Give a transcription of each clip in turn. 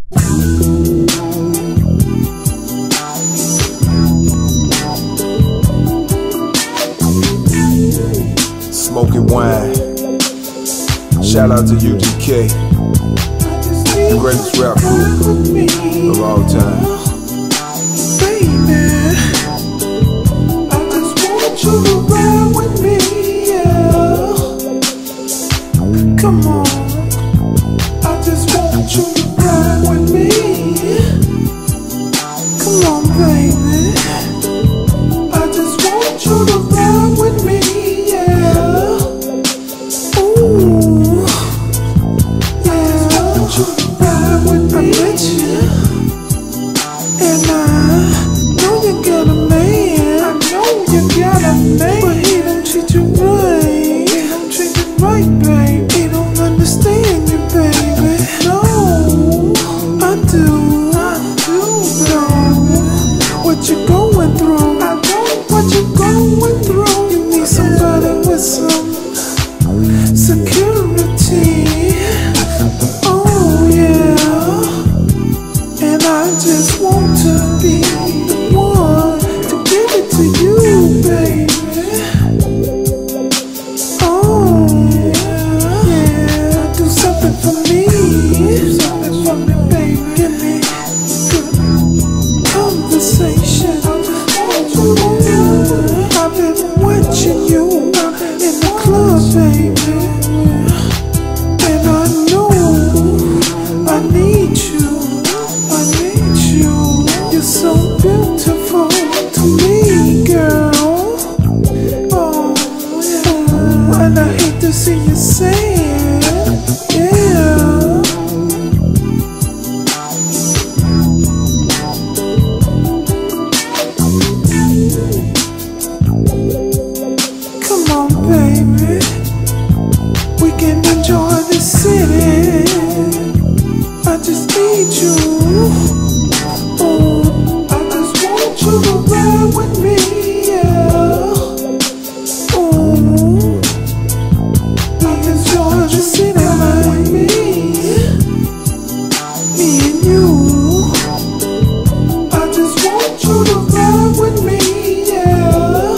Smokee Wine. Shout out to UGK, the greatest rap group of all time. Baby, I just want you to ride with me, yeah. Come on, I just want you to ride with me. Come on, baby, I just want you to ride with me, yeah. Ooh, yeah, I want you to ride with me. I'm with you, and I know you got a man. I know you got a man, but he don't treat you right. He don't treat you right, babe. He don't understand you, baby. No, I do. Know what you going through. I know what you going through. You need somebody with some security. Oh yeah, and I just want to be the one to give it to you, baby. Oh yeah, do something for me. Do something for me, baby. Give me good conversation. I've been watching you in the club, baby, and I know I need you. I need you. You're so beautiful to me, girl. Oh yeah, and I hate to see you sad. Yeah. Come on, baby, we can enjoy the city. I just need you. Oh, I just want you to ride with me, yeah. Oh, I enjoy the city like me and you. I just want you to ride with me, yeah.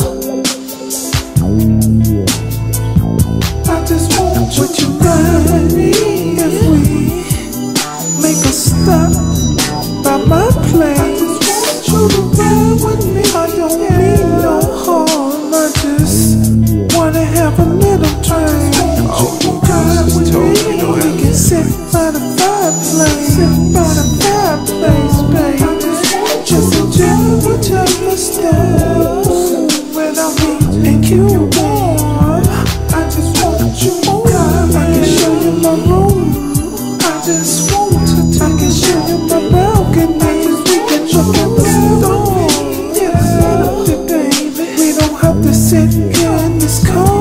I just want you to ride with me. If we make a stop by my place, I just want you to ride with me. I don't mean no harm, I just wanna have a little drink. Oh, Ride just with told me. me don't We have can sit by the fireplace. Sit by the fireplace, baby. I just enjoy each other's stuff without me and you, boy. I just want you more. I can show you my room. I just want to. I can show you my balcony. We can look at the stars. Yeah, baby. We don't have to sit here in this car.